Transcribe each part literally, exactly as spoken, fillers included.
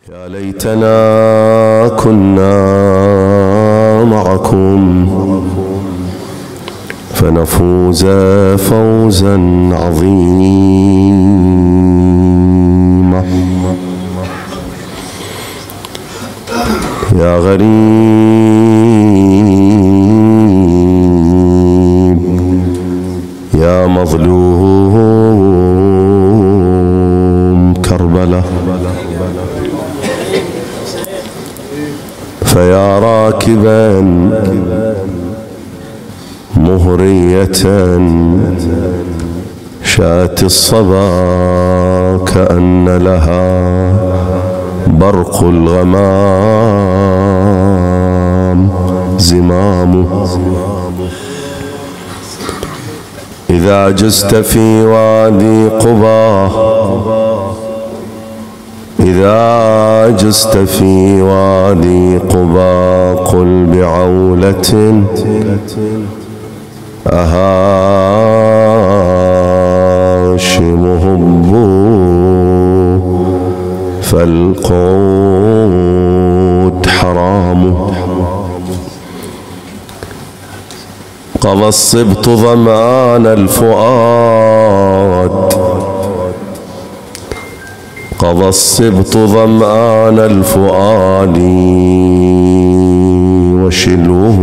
يا ليتنا كنا معكم فنفوز فوزا عظيما. يا غريب يا مظلوم كربلاء، فيا راكبا مهرية شات الصبا كأن لها برق الغمام زمام. إذا جزت في وادي قبا إذا جزت في وادي قبا قل بعولة أهاشم هبوا فالقود حرام. قضى الصبط ظمآن الفؤاد قضى الصبط ظمآن الفؤاد وشلوه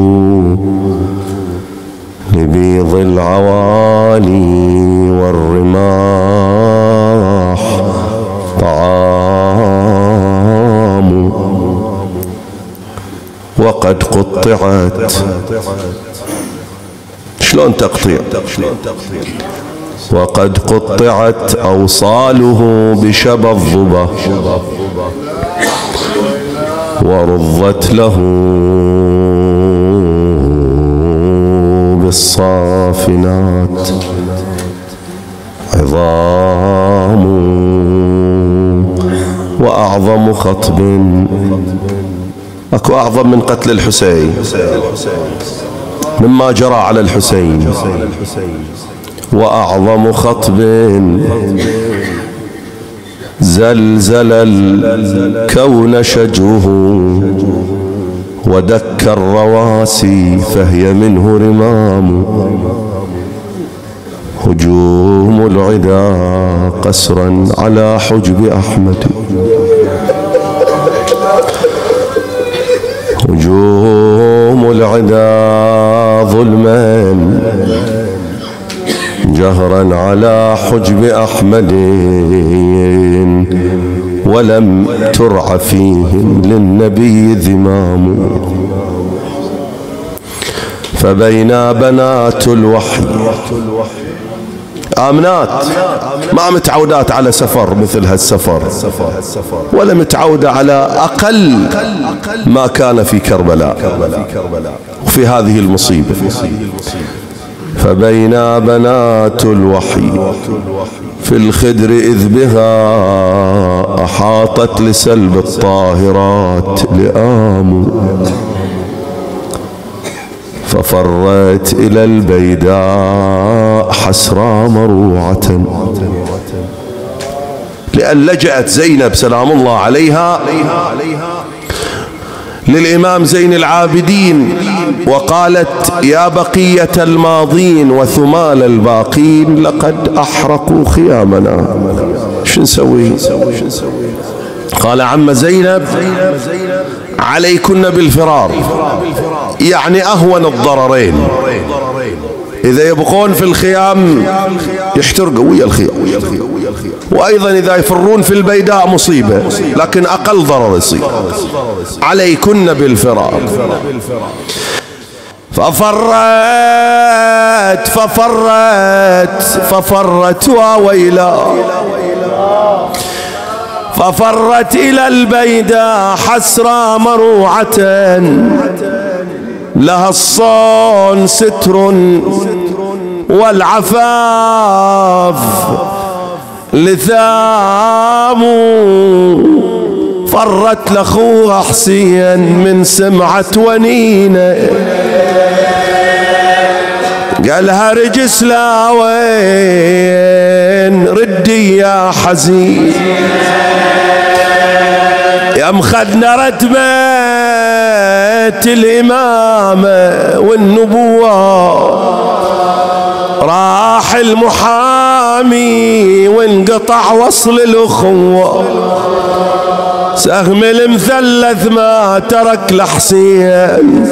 لبيض العوالي والرماح طعام. وقد قطعت، شلون تقطيع؟ وقد قطعت أوصاله بشبى الظبا ورضت له بالصافنات عظام. وأعظم خطب، أكو أعظم من قتل الحسين مما جرى على الحسين. وأعظم خطب زلزل الكون شجوه ودك الرواسي فهي منه رمام. هجوم العدا قسرا على حجب أحمد هجوم العدا ظلما جهرا على حجب أحمد ولم ترع فيهم للنبي ذمام. فبينا بنات الوحي آمنات ما متعودات على سفر مثل هالسفر ولا متعودة على أقل ما كان في كربلاء وفي هذه المصيبة. فبينا بنات الوحي في الخدر إذ بها أحاطت لسلب الطاهرات لئام. ففرت إلى البيداء حسرى مروعة، لأن لجأت زينب سلام الله عليها للإمام زين العابدين وقالت يا بقية الماضين وثمال الباقين لقد أحرقوا خيامنا، شو نسوي؟ قال عم زينب عليكن بالفرار، يعني أهون الضررين. إذا يبقون في الخيام يحترقوا ويا الخيام، وأيضا إذا يفرون في البيداء مصيبة، لكن أقل ضرر يصير. عليكن بالفرار. ففرت ففرت ففرت وويلا ففرت إلى البيداء حسرى مروعة لها الصون ستر والعفاف لثام. فرت لأخوها حسين من سمعة ونينة قالها رجس لا وين ردي يا حزين. يا مخدنا رتبة الإمامة والنبوة، راح المحامي وانقطع وصل الأخوة، سهم المثلث ما ترك لحسين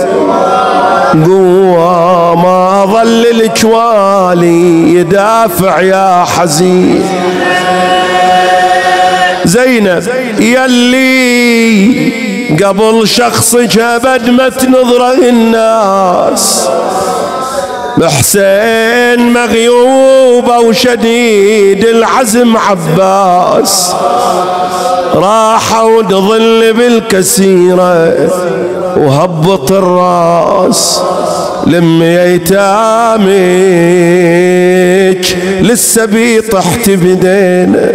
قوة، ما ظل الجوالي يدافع يا حزين. زينب يلي قبل شخصك أبد ما تنظره الناس، حسين مغيوبة وشديد العزم عباس، راحوا نظل بالكسيرة وهبط الراس، لم يتامك للسبي طحت بدينا،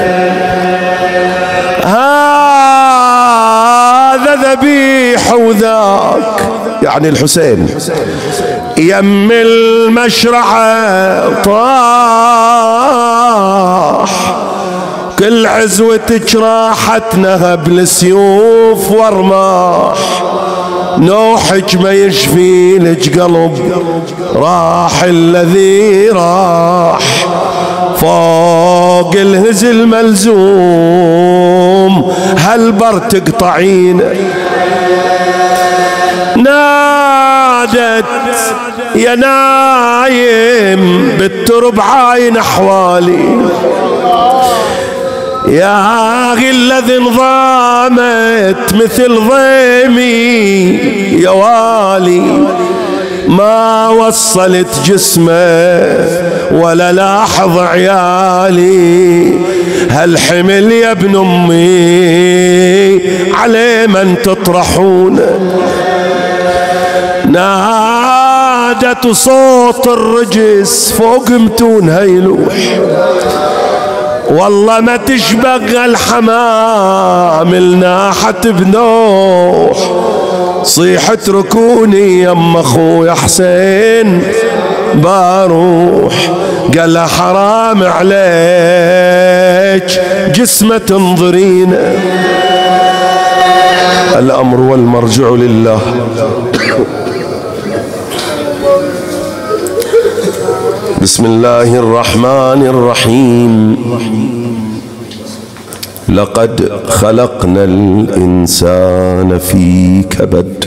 هذا ذبيح وذاك يعني الحسين يم المشرعة طاح، كل عزوتك راحت نهب لسيوف ورماح، نوحك ما يشفي لك قلب راح الذي راح، فوق الهزل ملزوم هالبر تقطعين. نادت يا نايم بالترب عاين احوالي، يا غلة ذي انضامت مثل ضيمي يا والي، ما وصلت جسمه ولا لاحظ عيالي، هالحمل يا ابن امي عليه من تطرحون. نادت صوت الرجس فوق متون هيلوح، والله ما تشبق الحمام الناحت بنوح، صيح اتركوني يم اخويا حسين باروح، قال له حرام عليك جسمه تنظرين. الامر والمرجع لله. بسم الله الرحمن الرحيم. لقد خلقنا الإنسان في كبد.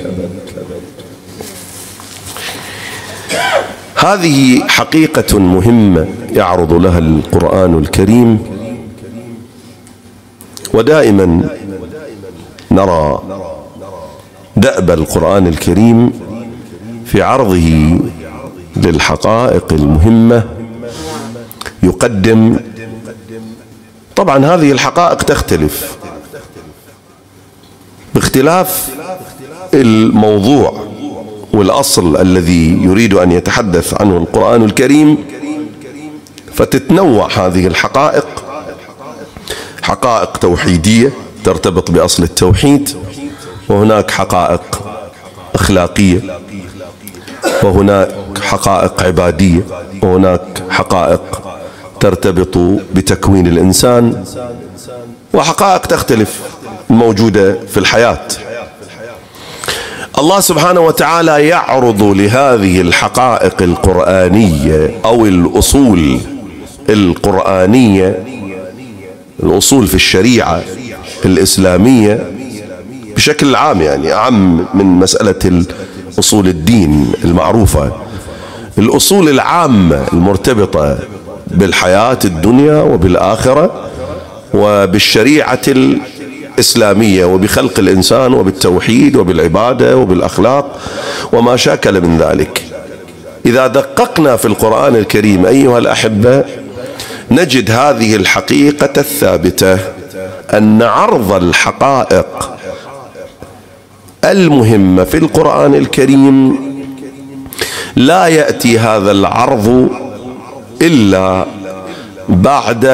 هذه حقيقة مهمة يعرض لها القرآن الكريم، ودائما نرى دأب القرآن الكريم في عرضه للحقائق المهمة، يقدم طبعا هذه الحقائق تختلف باختلاف الموضوع والأصل الذي يريد أن يتحدث عنه القرآن الكريم، فتتنوع هذه الحقائق، حقائق توحيدية ترتبط بأصل التوحيد، وهناك حقائق أخلاقية، وهناك حقائق عبادية، وهناك حقائق ترتبط بتكوين الإنسان، وحقائق تختلف موجودة في الحياة. الله سبحانه وتعالى يعرض لهذه الحقائق القرآنية أو الأصول القرآنية، الأصول في الشريعة الإسلامية بشكل عام، يعني أعم من مسألة أصول الدين المعروفة، الأصول العامة المرتبطة بالحياة الدنيا وبالآخرة وبالشريعة الإسلامية وبخلق الإنسان وبالتوحيد وبالعبادة وبالأخلاق وما شاكل من ذلك. إذا دققنا في القرآن الكريم أيها الأحبة نجد هذه الحقيقة الثابتة، أن عرض الحقائق المهمة في القرآن الكريم لا يأتي هذا العرض إلا بعد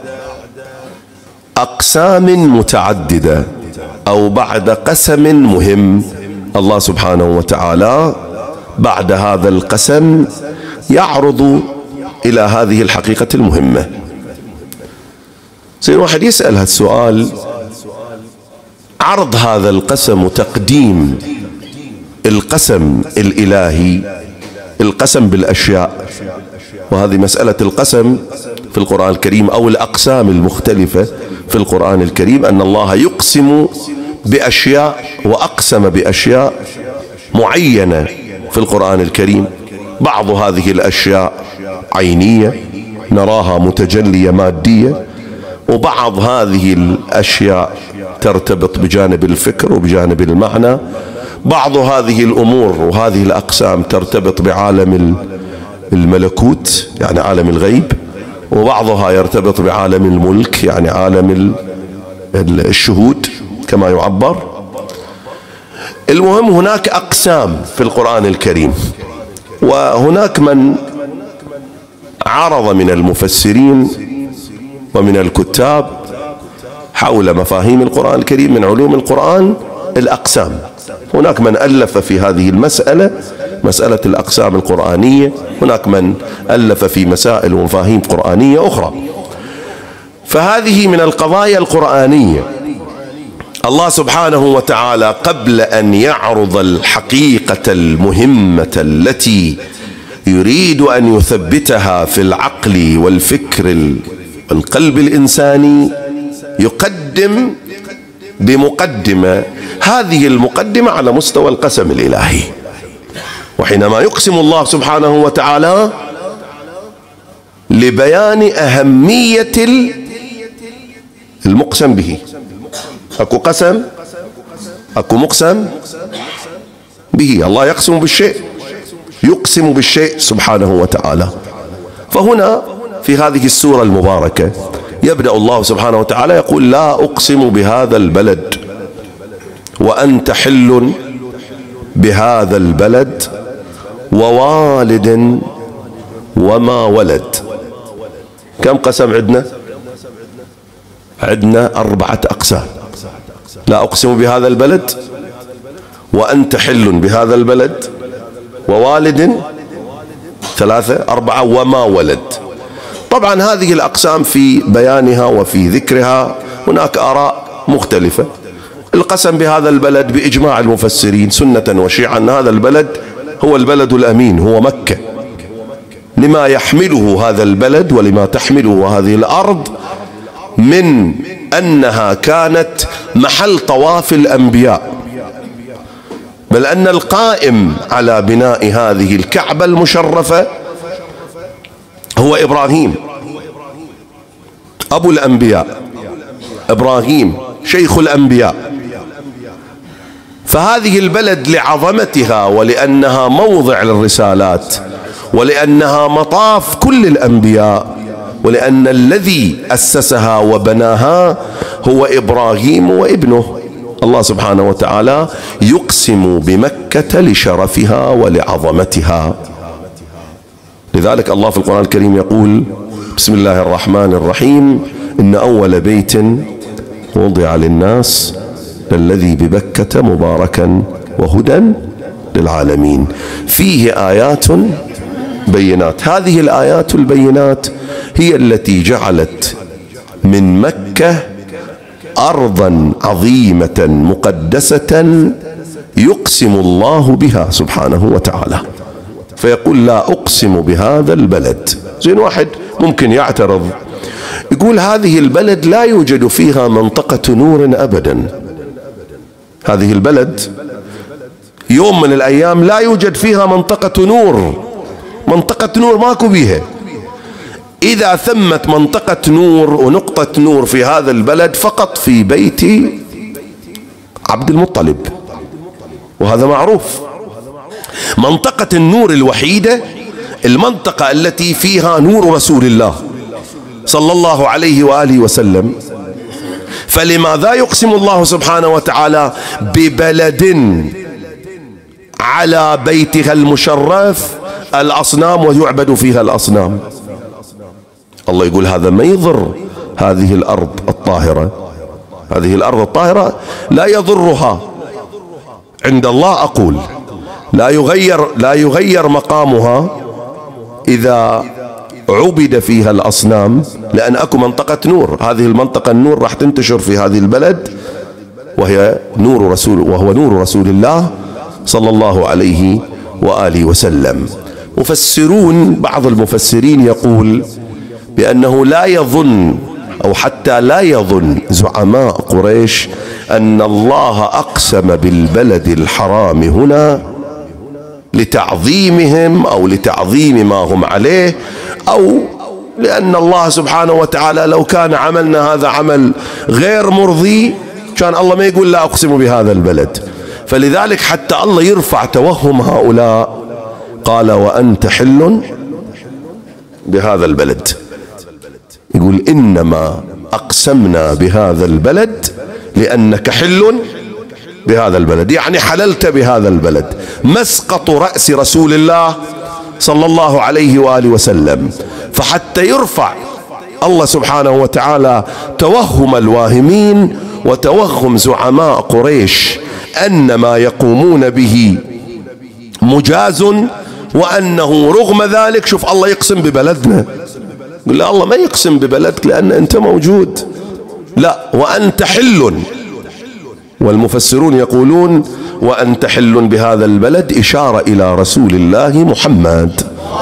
أقسام متعددة أو بعد قسم مهم. الله سبحانه وتعالى بعد هذا القسم يعرض إلى هذه الحقيقة المهمة. زين واحد يسأل هالسؤال، عرض هذا القسم وتقديم القسم الإلهي، القسم بالأشياء، وهذه مسألة القسم في القرآن الكريم أو الأقسام المختلفة في القرآن الكريم، أن الله يقسم بأشياء وأقسم بأشياء معينة في القرآن الكريم. بعض هذه الأشياء عينية نراها متجلية مادية، وبعض هذه الأشياء ترتبط بجانب الفكر وبجانب المعنى. بعض هذه الأمور وهذه الأقسام ترتبط بعالم الملكوت يعني عالم الغيب، وبعضها يرتبط بعالم الملك يعني عالم الشهود كما يعبر. المهم هناك أقسام في القرآن الكريم، وهناك من عرض من المفسرين ومن الكتاب حول مفاهيم القرآن الكريم من علوم القرآن الأقسام. هناك من ألف في هذه المسألة، مسألة الأقسام القرآنية، هناك من ألف في مسائل ومفاهيم قرآنية أخرى. فهذه من القضايا القرآنية. الله سبحانه وتعالى قبل أن يعرض الحقيقة المهمة التي يريد أن يثبتها في العقل والفكر والقلب الإنساني، يقدم بمقدمة، هذه المقدمة على مستوى القسم الإلهي. وحينما يقسم الله سبحانه وتعالى لبيان أهمية المقسم به، أكو قسم أكو مقسم به. الله يقسم بالشيء، يقسم بالشيء سبحانه وتعالى. فهنا في هذه السورة المباركة يبدأ الله سبحانه وتعالى يقول: لا أقسم بهذا البلد وأنت حل بهذا البلد ووالد وما ولد. كم قسم عندنا؟ عندنا أربعة أقسام. لا أقسم بهذا البلد وأنت حل بهذا البلد ووالد، ثلاثة، أربعة، وما ولد. طبعا هذه الأقسام في بيانها وفي ذكرها هناك آراء مختلفة. القسم بهذا البلد بإجماع المفسرين سنة وشيعة أن هذا البلد هو البلد الأمين، هو مكة، لما يحمله هذا البلد ولما تحمله هذه الأرض من أنها كانت محل طواف الأنبياء، بل أن القائم على بناء هذه الكعبة المشرفة هو إبراهيم أبو الأنبياء، إبراهيم شيخ الأنبياء. فهذه البلد لعظمتها ولأنها موضع للرسالات ولأنها مطاف كل الأنبياء ولأن الذي أسسها وبناها هو إبراهيم وابنه، الله سبحانه وتعالى يقسم بمكة لشرفها ولعظمتها. لذلك الله في القرآن الكريم يقول: بسم الله الرحمن الرحيم، إن أول بيت وضع للناس الذي ببكة مباركا وهدى للعالمين فيه آيات بينات. هذه الآيات البينات هي التي جعلت من مكة أرضا عظيمة مقدسة يقسم الله بها سبحانه وتعالى. فيقول: لا أقسم بهذا البلد. زين، واحد ممكن يعترض يقول: هذه البلد لا يوجد فيها منطقة نور أبدا. هذه البلد يوم من الأيام لا يوجد فيها منطقة نور، منطقة نور ماكو بيها. إذا ثمت منطقة نور ونقطة نور في هذا البلد فقط في بيت عبد المطلب، وهذا معروف. منطقة النور الوحيدة المنطقة التي فيها نور رسول الله صلى الله عليه وآله وسلم. فلماذا يقسم الله سبحانه وتعالى ببلد على بيتها المشرف الأصنام ويعبد فيها الأصنام؟ الله يقول هذا ما يضر هذه الأرض الطاهرة. هذه الأرض الطاهرة لا يضرها عند الله، أقول لا يغير لا يغير مقامها إذا عبد فيها الأصنام، لأن أكو منطقة نور. هذه المنطقة النور راح تنتشر في هذه البلد وهي نور رسول وهو نور رسول الله صلى الله عليه وآله وسلم. مفسرون بعض المفسرين يقول بأنه لا يظن أو حتى لا يظن زعماء قريش أن الله أقسم بالبلد الحرام هنا لتعظيمهم أو لتعظيم ما هم عليه، أو لأن الله سبحانه وتعالى لو كان عملنا هذا عمل غير مرضي كان الله ما يقول لا أقسم بهذا البلد. فلذلك حتى الله يرفع توهم هؤلاء قال وأنت حل بهذا البلد، يقول إنما أقسمنا بهذا البلد لأنك حل بهذا البلد، يعني حللت بهذا البلد. مسقط رأس رسول الله صلى الله عليه وآله وسلم. فحتى يرفع الله سبحانه وتعالى توهم الواهمين وتوهم زعماء قريش أن ما يقومون به مجاز، وأنه رغم ذلك شوف الله يقسم ببلدنا. يقول لا الله ما يقسم ببلدك لأن أنت موجود، لا وأنت حل. والمفسرون يقولون وأنت حل بهذا البلد إشارة إلى رسول الله محمد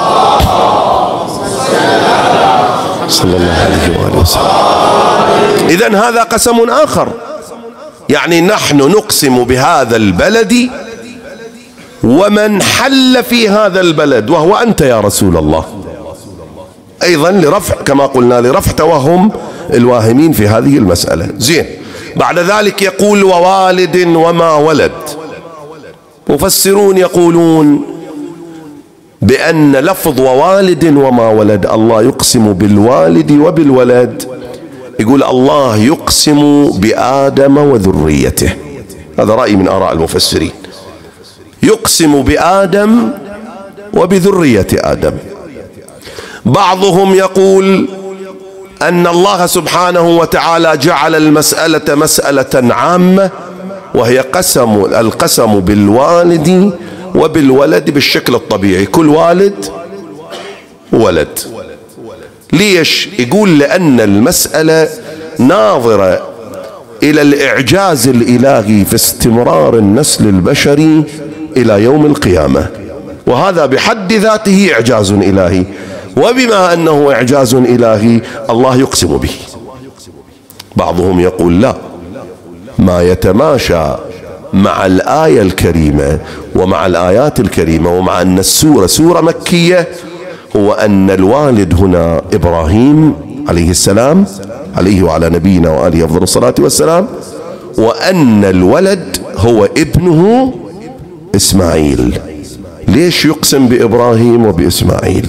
صلى الله عليه وآله وسلم. إذن هذا قسم آخر، يعني نحن نقسم بهذا البلد ومن حل في هذا البلد وهو أنت يا رسول الله، أيضا لرفع كما قلنا لرفع توهم الواهمين في هذه المسألة. زين، بعد ذلك يقول ووالد وما ولد. مفسرون يقولون بأن لفظ ووالد وما ولد الله يقسم بالوالد وبالولد، يقول الله يقسم بآدم وذريته. هذا رأي من آراء المفسرين، يقسم بآدم وبذرية آدم. بعضهم يقول أن الله سبحانه وتعالى جعل المسألة مسألة عامة، وهي قسم القسم بالوالد وبالولد بالشكل الطبيعي، كل والد ولد. ليش؟ يقول لأن المسألة ناظرة إلى الإعجاز الإلهي في استمرار النسل البشري إلى يوم القيامة، وهذا بحد ذاته إعجاز إلهي، وبما أنه إعجاز إلهي الله يقسم به. بعضهم يقول لا، ما يتماشى مع الآية الكريمة ومع الآيات الكريمة ومع أن السورة سورة مكية هو أن الوالد هنا إبراهيم عليه السلام عليه وعلى نبينا وآله أفضل الصلاة والسلام، وأن الولد هو ابنه إسماعيل. ليش يقسم بإبراهيم وبإسماعيل؟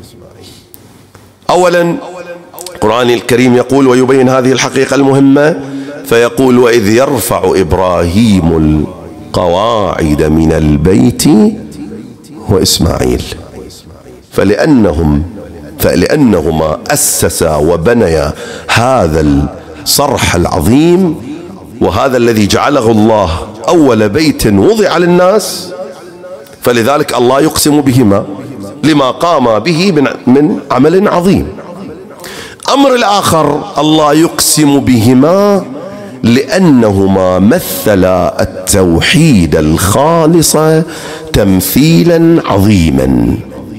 أولا القرآن الكريم يقول ويبين هذه الحقيقة المهمة، فيقول وإذ يرفع إبراهيم القواعد من البيت وإسماعيل، فلأنهم فلأنهما أسسا وبنيا هذا الصرح العظيم، وهذا الذي جعله الله أول بيت وضع للناس، فلذلك الله يقسم بهما لما قام به من, من عمل عظيم. أمر الآخر الله يقسم بهما لأنهما مثلا التوحيد الخالص تمثيلا عظيما.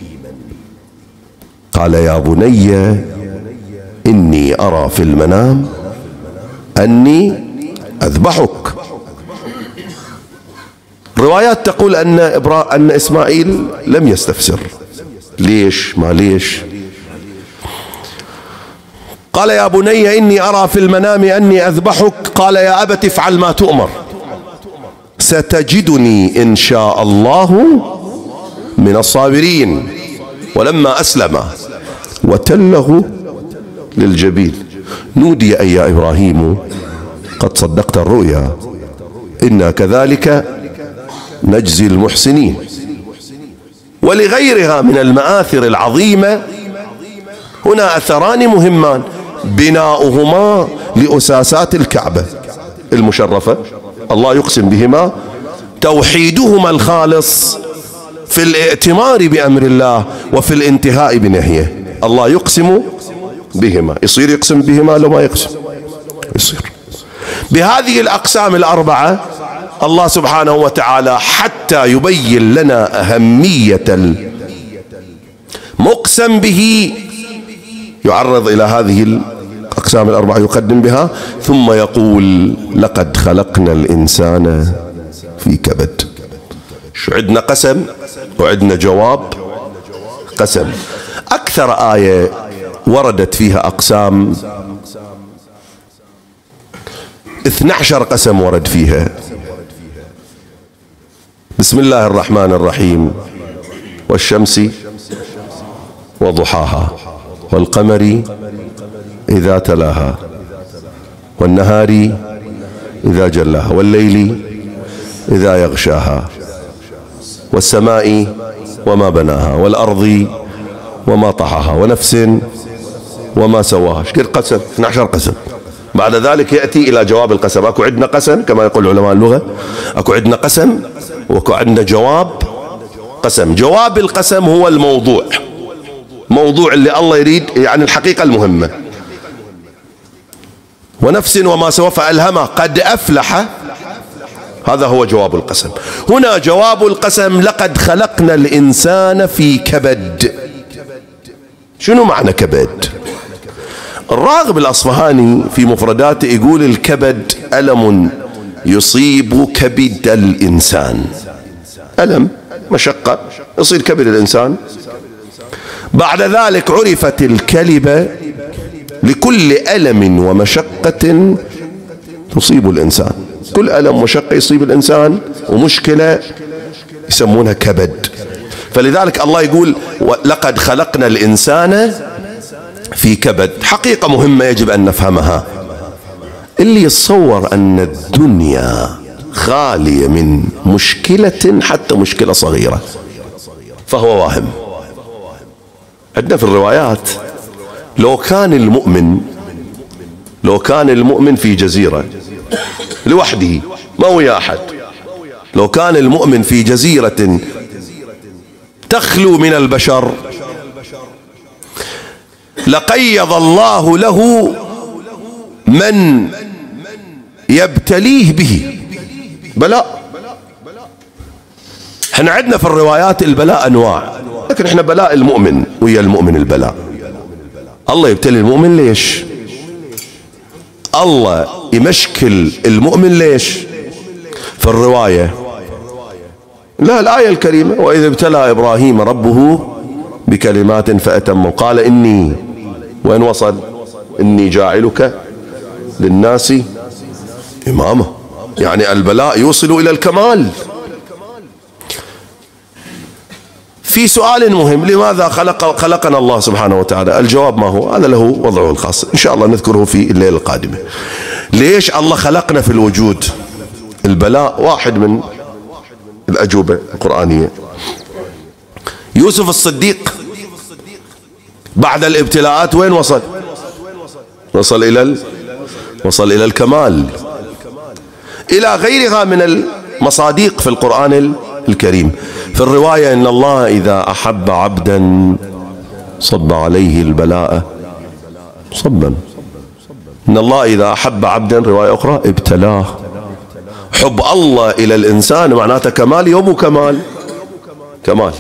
قال يا بني إني أرى في المنام أني أذبحك. روايات تقول أن إبرا أن إسماعيل لم يستفسر. ليش؟ ما ليش؟ قال يا بني إني أرى في المنام أني أذبحك، قال يا أبت افعل ما تؤمر ستجدني إن شاء الله من الصابرين. ولما أسلم وتله للجبين نودي أي يا إبراهيم قد صدقت الرؤيا إنا كذلك نجزي المحسنين. ولغيرها من المآثر العظيمة هنا أثران مهمان، بناؤهما لأساسات الكعبة المشرفة الله يقسم بهما، توحيدهما الخالص في الائتمار بأمر الله وفي الانتهاء بنهيه، الله يقسم بهما. يصير يقسم بهما لو ما يقسم؟ يصير. بهذه الأقسام الأربعة الله سبحانه وتعالى حتى يبين لنا أهمية المقسم به يعرض إلى هذه الأقسام الأربعة يقدم بها، ثم يقول لقد خلقنا الإنسان في كبد. شو عندنا؟ قسم، وعندنا جواب قسم. أكثر آية وردت فيها أقسام اثني عشر قسم ورد فيها. بسم الله الرحمن الرحيم: والشمس وضحاها والقمر إذا تلاها والنهار إذا جلاها والليل إذا يغشاها والسماء وما بناها والأرض وما طحاها ونفس وما سواها. ايش قد قسم؟ اثني عشر قسم. بعد ذلك يأتي إلى جواب القسم. أكو عندنا قسم كما يقول علماء اللغة، أكو عندنا قسم وأكو عندنا جواب قسم. جواب القسم هو الموضوع، موضوع اللي الله يريد، يعني الحقيقة المهمة. ونفس وما سوى فألهمها قد أفلح، هذا هو جواب القسم. هنا جواب القسم: لقد خلقنا الإنسان في كبد. شنو معنى كبد؟ الراغب الأصفهاني في مفرداته يقول الكبد ألم يصيب كبد الإنسان. ألم، مشقة يصيب كبد الإنسان. بعد ذلك عرفت الكلمة لكل ألم ومشقة تصيب الإنسان. كل ألم ومشقة يصيب الإنسان ومشكلة يسمونها كبد. فلذلك الله يقول لقد خلقنا الإنسان في كبد. حقيقة مهمة يجب أن نفهمها. اللي يتصور أن الدنيا خالية من مشكلة حتى مشكلة صغيرة فهو واهم. عندنا في الروايات لو كان المؤمن لو كان المؤمن في جزيرة لوحده ما ويا أحد، لو كان المؤمن في جزيرة تخلو من البشر لقيض الله له من يبتليه به بلاء. احنا عندنا في الروايات البلاء أنواع، لكن احنا بلاء المؤمن ويا المؤمن البلاء. الله يبتلي المؤمن ليش؟ الله يمشكل المؤمن ليش؟ في الرواية لا، الآية الكريمة: وإذ ابتلى إبراهيم ربه بكلمات فأتمه قال إني، وين وصل؟ إني جاعلك للناس إماما. يعني البلاء يوصل إلى الكمال. في سؤال مهم: لماذا خلق خلقنا الله سبحانه وتعالى؟ الجواب ما هو؟ هذا له وضعه الخاص إن شاء الله نذكره في الليلة القادمة. ليش الله خلقنا في الوجود؟ البلاء واحد من الأجوبة القرآنية. يوسف الصديق بعد الابتلاءات وين وصل؟ وصل إلى ال... وصل إلى الكمال، إلى غيرها من المصاديق في القرآن الكريم. في الرواية إن الله إذا أحب عبدا صب عليه البلاء صبا. إن الله إذا أحب عبدا، رواية أخرى، ابتلاه. حب الله إلى الإنسان معناته كمال يوم كمال كمال.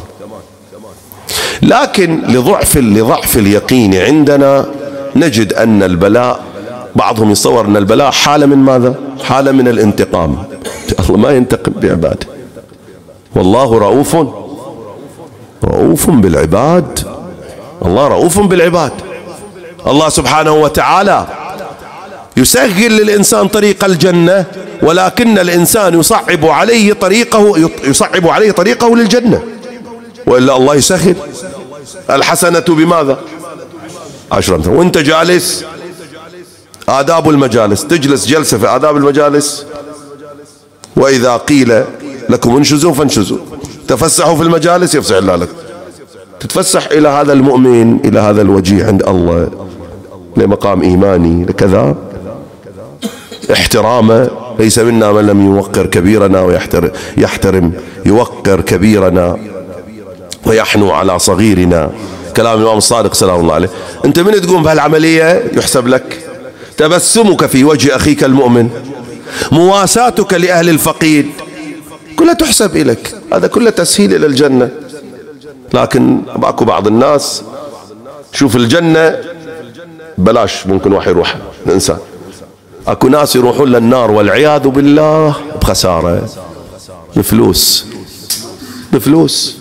لكن لضعف لضعف اليقين عندنا نجد أن البلاء، بعضهم يتصور أن البلاء حالة من ماذا؟ حالة من الانتقام. الله ما ينتقم بعباده، والله رؤوف رؤوف بالعباد. الله رؤوف بالعباد. الله سبحانه وتعالى يسهل للإنسان طريق الجنة، ولكن الإنسان يصعب عليه طريقه يصعب عليه طريقه للجنة، وإلا الله يسهل. الحسنة بماذا؟ عشرة. وانت جالس، آداب المجالس، تجلس جلسة في آداب المجالس: وإذا قيل لكم انشزوا فانشزوا، تفسحوا في المجالس يفسح الله لك. تتفسح إلى هذا المؤمن، إلى هذا الوجيه عند الله، لمقام إيماني لكذا احترامه. ليس منا من لم يوقر كبيرنا ويحترم يحترم يوقر كبيرنا ويحنو على صغيرنا. كلام الإمام الصادق سلام الله عليه. أنت من تقوم بهالعملية يحسب لك تبسمك في وجه أخيك المؤمن، مواساتك لأهل الفقيد، كلها تحسب إليك. هذا كله تسهيل إلى الجنة. لكن أكو بعض الناس شوف الجنة بلاش، ممكن واحد يروح الإنسان. أكو ناس يروحون للنار والعياذ بالله بخسارة، بفلوس بفلوس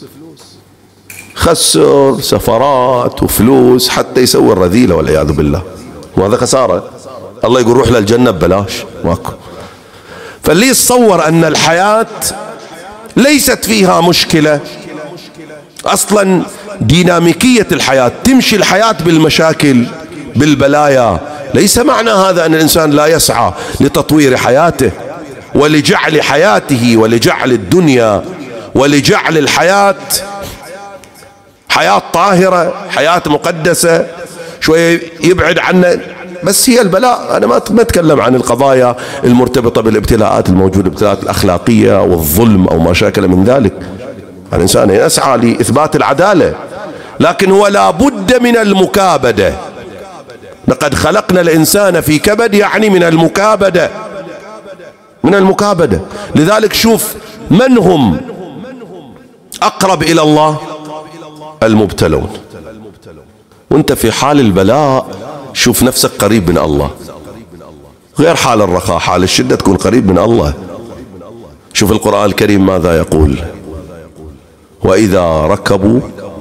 خسر سفرات وفلوس حتى يسوي الرذيلة والعياذ بالله، وهذا خسارة. الله يقول روح للجنة ببلاش، ماكو. فاللي يتصور أن الحياة ليست فيها مشكلة، أصلا ديناميكية الحياة، تمشي الحياة بالمشاكل بالبلايا، ليس معنى هذا أن الإنسان لا يسعى لتطوير حياته ولجعل حياته ولجعل الدنيا ولجعل الحياة حياة طاهرة، حياة مقدسة، شوية يبعد عنا. بس هي البلاء، أنا ما أتكلم عن القضايا المرتبطة بالابتلاءات الموجودة، الابتلاءات الأخلاقية والظلم أو ما شاكل من ذلك. الإنسان يسعى لإثبات العدالة، لكن هو لا بد من المكابدة. لقد خلقنا الإنسان في كبد، يعني من المكابدة، من المكابدة. لذلك شوف من هم أقرب إلى الله؟ المبتلون. وانت في حال البلاء شوف نفسك قريب من الله، غير حال الرخاء، حال الشدة تكون قريب من الله. شوف القرآن الكريم ماذا يقول: وإذا ركبوا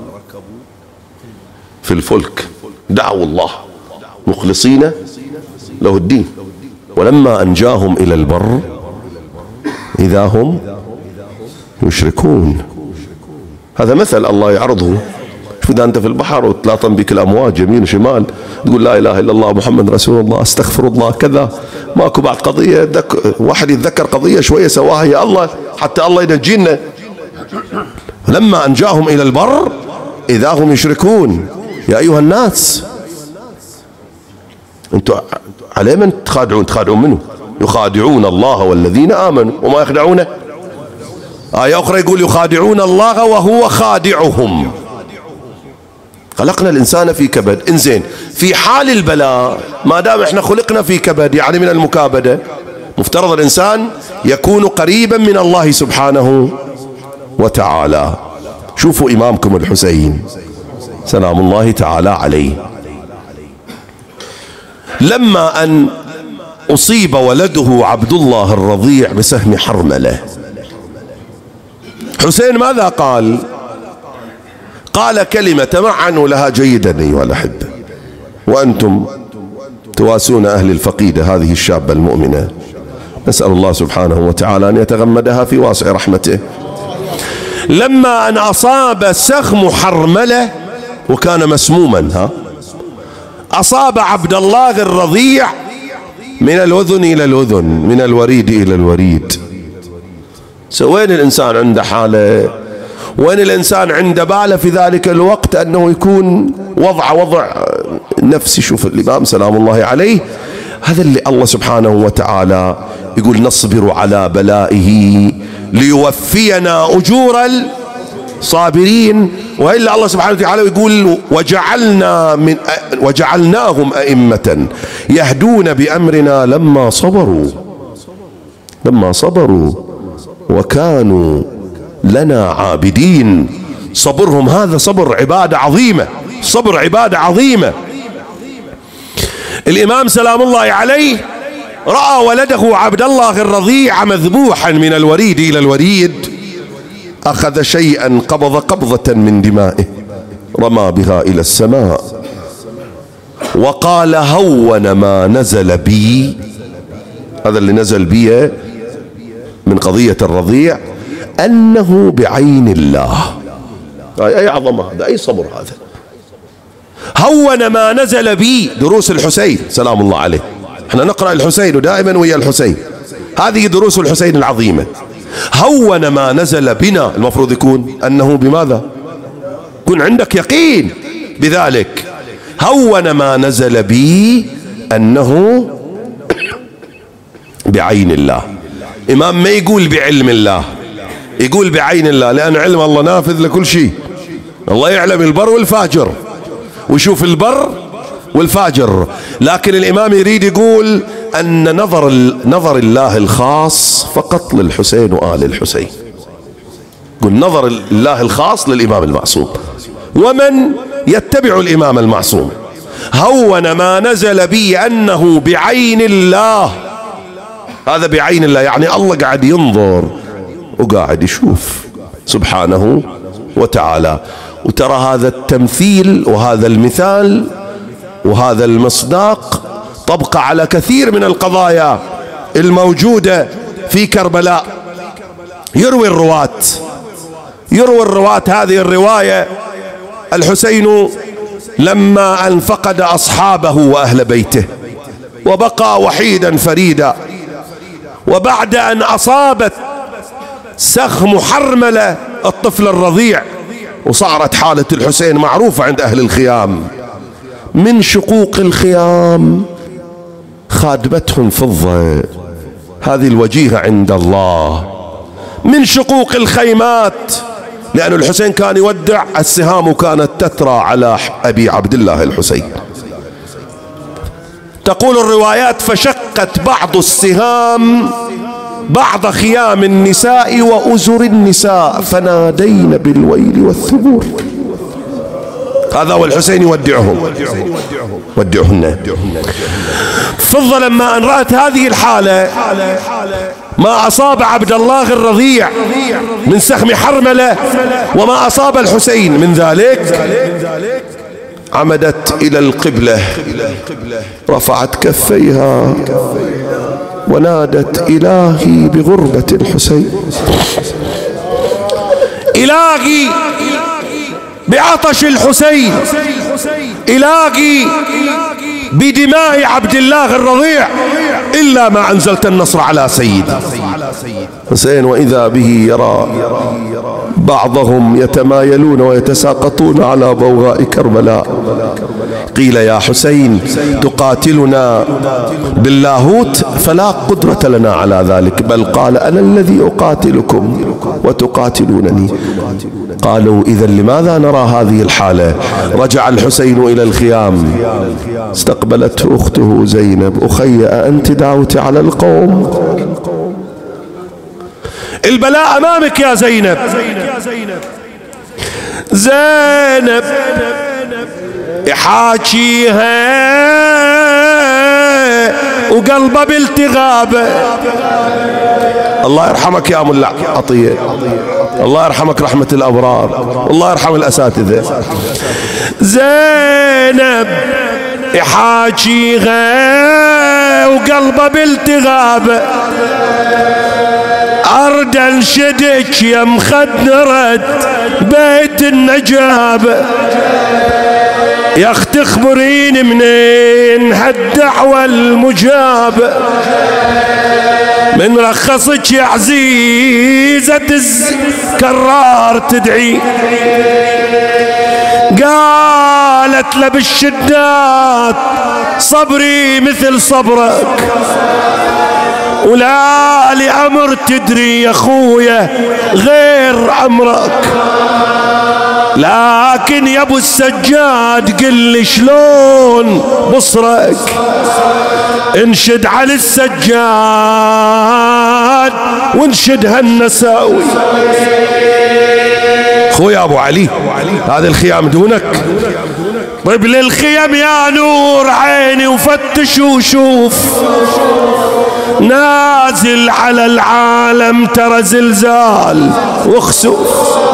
في الفلك دعوا الله مخلصين له الدين ولما أنجاهم إلى البر إذا هم يشركون. هذا مثل الله يعرضه. شوف إذا أنت في البحر وتلاطم بك الأمواج يمين وشمال، تقول لا إله إلا الله محمد رسول الله استغفر الله كذا، ماكو بعد قضية دك واحد يتذكر قضية شوية سواها يا الله حتى الله ينجينا. لما أنجاهم إلى البر إذا هم يشركون. يا أيها الناس أنتم على من تخادعون؟ تخادعون منه؟ يخادعون الله والذين آمنوا وما يخدعون. آية أخرى يقول يخادعون الله وهو خادعهم. خلقنا الإنسان في كبد. إنزين في حال البلاء ما دام إحنا خلقنا في كبد، يعني من المكابدة، مفترض الإنسان يكون قريبا من الله سبحانه وتعالى. شوفوا إمامكم الحسين سلام الله تعالى عليه، لما أن أصيب ولده عبد الله الرضيع بسهم حرملة، حسين ماذا قال؟ قال كلمة تمعنوا لها جيدا أيها الأحبة، وأنتم تواسون أهل الفقيدة هذه الشابة المؤمنة، نسأل الله سبحانه وتعالى أن يتغمدها في واسع رحمته. لما أن أصاب سهم حرملة وكان مسموما، ها أصاب عبد الله الرضيع من الأذن إلى الأذن، من الوريد إلى الوريد. وين الإنسان عنده حالة؟ وين الإنسان عنده باله في ذلك الوقت أنه يكون وضع وضع نفسي؟ شوف الإمام سلام الله عليه، هذا اللي الله سبحانه وتعالى يقول نصبر على بلائه ليوفينا أجور الصابرين. وإلا الله سبحانه وتعالى يقول وجعلنا من وجعلناهم أئمة يهدون بأمرنا لما صبروا لما صبروا وكانوا لنا عابدين. صبرهم هذا صبر عبادة عظيمة، صبر عبادة عظيمة. الإمام سلام الله عليه رأى ولده عبد الله الرضيع مذبوحا من الوريد إلى الوريد، أخذ شيئا قبض قبضة من دمائه رمى بها إلى السماء وقال هون ما نزل بي. هذا اللي نزل بي من قضية الرضيع أنه بعين الله. أي عظمة هذا، أي صبر هذا. هون ما نزل بي. دروس الحسين سلام الله عليه، احنا نقرأ الحسين ودائما ويا الحسين، هذه دروس الحسين العظيمة. هون ما نزل بنا، المفروض يكون أنه بماذا؟ يكون عندك يقين بذلك. هون ما نزل بي أنه بعين الله. إمام ما يقول بعلم الله، يقول بعين الله، لأن علم الله نافذ لكل شيء. الله يعلم البر والفاجر، ويشوف البر والفاجر. لكن الإمام يريد يقول أن نظر نظر الله الخاص فقط للحسين وآل الحسين. يقول نظر الله الخاص للإمام المعصوم ومن يتبع الإمام المعصوم. هون ما نزل بي أنه بعين الله. هذا بعين الله يعني الله قاعد ينظر وقاعد يشوف سبحانه وتعالى. وترى هذا التمثيل وهذا المثال وهذا المصداق طبق على كثير من القضايا الموجودة في كربلاء. يروي الرواة يروي الرواة هذه الرواية: الحسين لما أن فقد أصحابه وأهل بيته وبقى وحيدا فريدا، وبعد أن أصابت سخم حرملة الطفل الرضيع، وصارت حالة الحسين معروفة عند أهل الخيام، من شقوق الخيام خادمتهم فضة، هذه الوجيهة عند الله. من شقوق الخيمات، لأن الحسين كان يودع السهام كانت تترى على أبي عبد الله الحسين. تقول الروايات: فشقت بعض السهام بعض خيام النساء وأزر النساء فنادين بالويل والثبور. هذا هو الحسين يودعهم ودعهن. فضة لما أن رأت هذه الحالة ما أصاب عبد الله الرضيع من سخم حرملة وما أصاب الحسين من ذلك، عمدت إلى القبلة، رفعت كفيها ونادت: إلهي بغربة الحسين، إلهي بعطش الحسين، إلهي بدماء عبد الله الرضيع، إلا ما أنزلت النصر على سيدي حسين. وإذا به يرى بعضهم يتمايلون ويتساقطون على بوغاء كربلاء. قيل: يا حسين تقاتلنا باللاهوت فلا قدرة لنا على ذلك، بل قال: أنا الذي أقاتلكم وتقاتلونني. قالوا: إذا لماذا نرى هذه الحالة؟ رجع الحسين إلى الخيام، استقبلته أخته زينب: أخي أنت دعوت على القوم؟ البلاء أمامك يا زينب. زينب يحاكيها وقلبه بالتغابه. الله يرحمك يا ملا عطية، الله يرحمك رحمة الأبرار، الله يرحم الأساتذة. زينب يحاكيها وقلبه بالتغابه، أرد انشدك يا مخدرة بيت النجابة، يا اخت اخبريني منين هالدعوة المجابة، من رخصك يا عزيزة الكرار تدعي. قالت له بالشدات صبري مثل صبرك، ولا لأمر تدري يا اخويا غير أمرك، لكن يا ابو السجاد قل لي شلون بصرك، انشد على السجاد وانشد هالنساوي. خويا ابو علي هذا الخيام دونك، طيب للخيم يا نور عيني وفتش وشوف، نازل على العالم ترى زلزال وخسوف،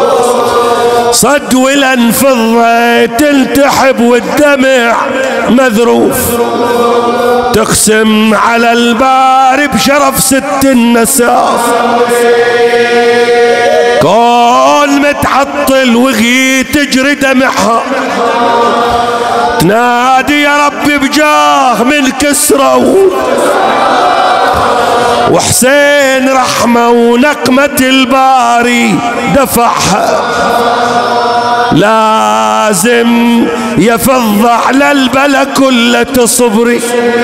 صد والانفضة تلتحب والدمع مذروف، تقسم على الباري بشرف ست النساف، كون متعطل وغي تجري دمعها، تنادي يا ربي بجاه من كسرة، وحسين رحمة ونقمة الباري دفعها، لازم يفض على البلا كل تصبري.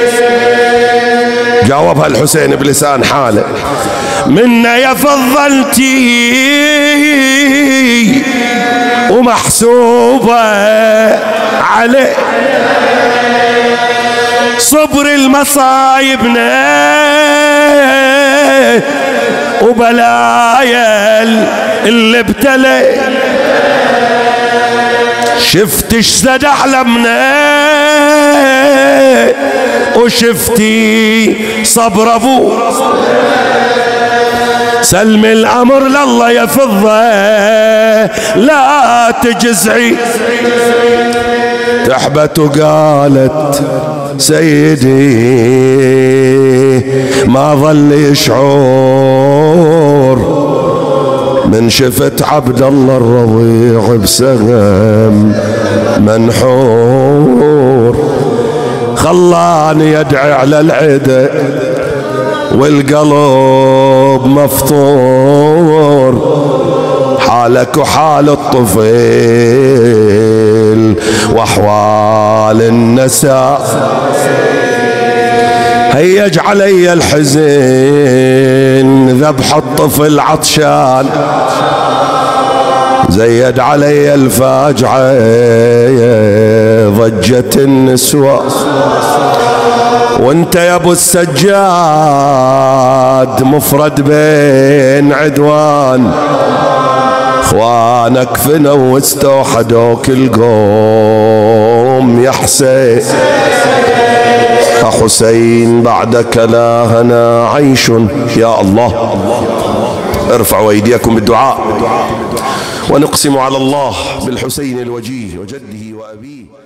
جاوبها الحسين بلسان حاله: منا يا فضلتي ومحسوبة عليه. صبر المصايبنا وبلايا اللي ابتلي، شفت شزد احلامنا وشفتي صبر ابو. سلم الامر لله يا فضة لا تجزعي. تحبت وقالت سيدي ما ظل يشعر من شفت عبد الله الرضيع بسهم منحور. خلاني يدعي على العدا والقلب مفطور. حالك وحال الطفل واحوال النساء. هيج علي الحزن ذبح الطفل عطشان. زيد علي الفاجعة ضجة النسوة. وانت يا ابو السجاد مفرد بين عدوان. اخوانك فنوا واستوحدوك القوم يا حسين. حسين بعدك لا هنا عيش. يا الله ارفعوا ايديكم بالدعاء. ونقسم على الله بالحسين الوجيه وجده وابيه